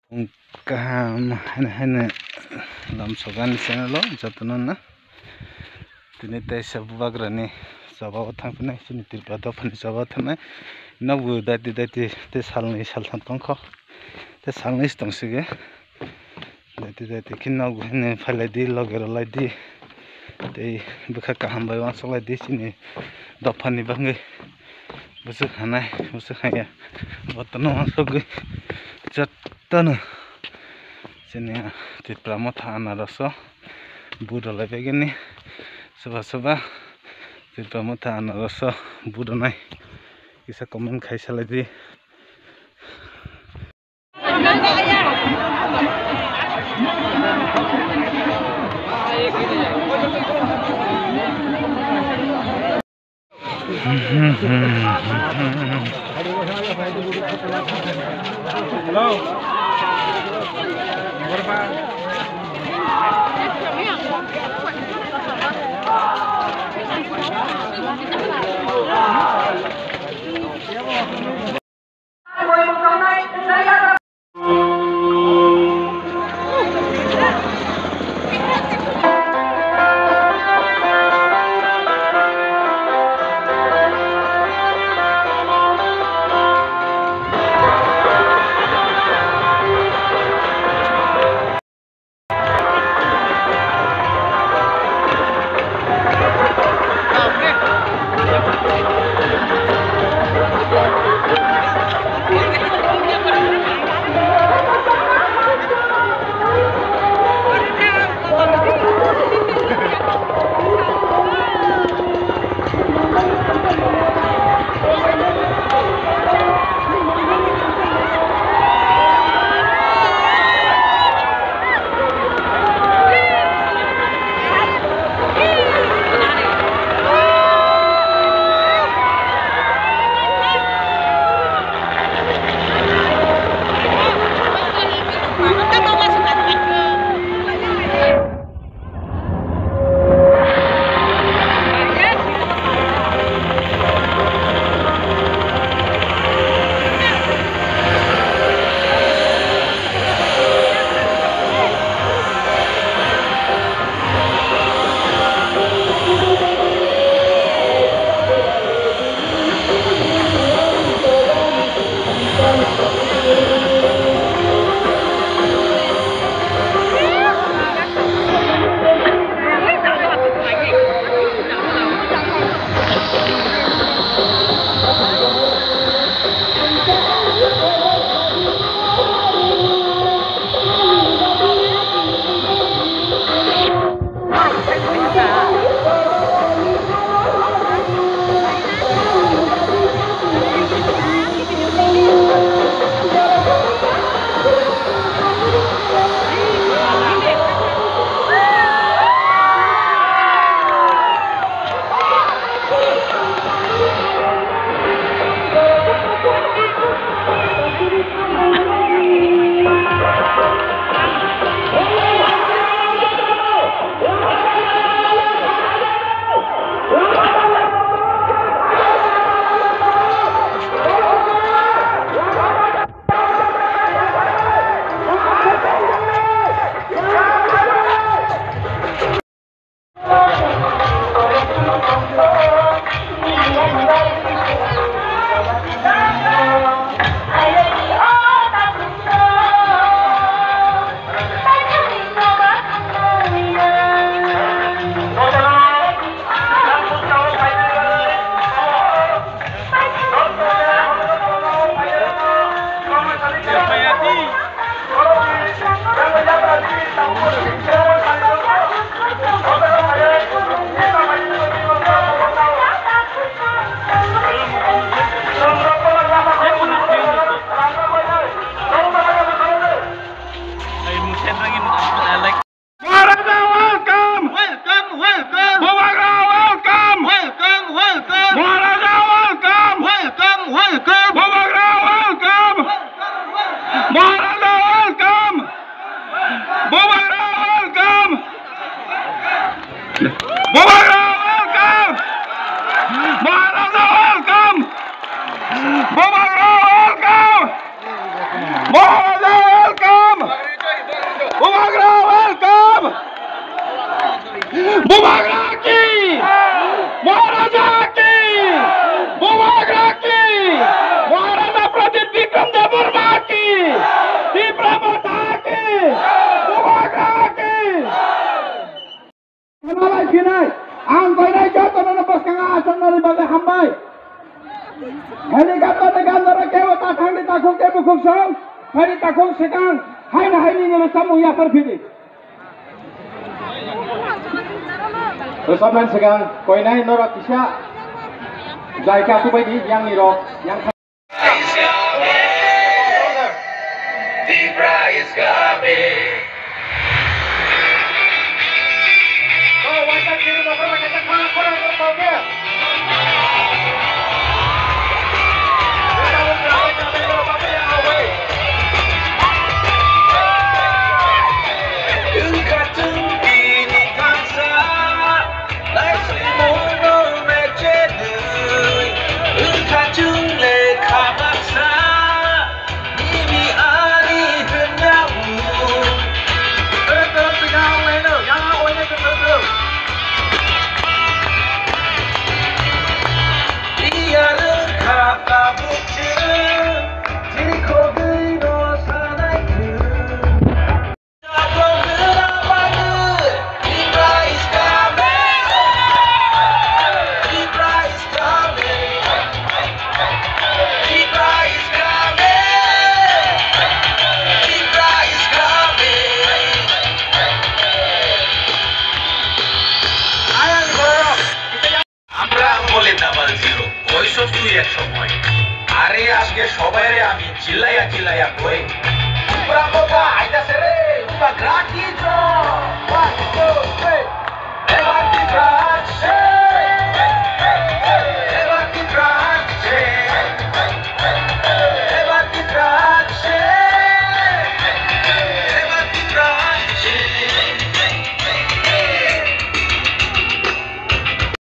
Kaham hene lam sogan channel lo jatno na tini tai sabubagrani jaba thangpnai sini tirpado phani jaba thanai nabu dati te salni saltham tongkho te salni stongsige dati kinnagu hene phaladi logero laidi te bukha kaham bai wang solai sini dofani bangai busuk hanai busuk haya botno masuk jatno sini tipramo thana raso budo lai begini soba tipramo thana raso budo nai isa comment khaisa lagi Hello. Welcome! takung ke bukung song, hari takung sekarang, hai na hai ni nyelos tamu ya perfidi. Bersama sekarang, koi nai norok kisah, jai kaku bayi yang nirok, yang ওই সব তুই এক সময় আরে আজকে সবাইরে আমি চিল্লাইয়া চিল্লাইয়া কই